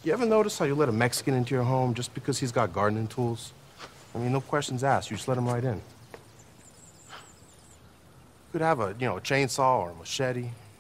You ever notice how you let a Mexican into your home just because he's got gardening tools? I mean, no questions asked. You just let him right in. Could have a chainsaw or a machete,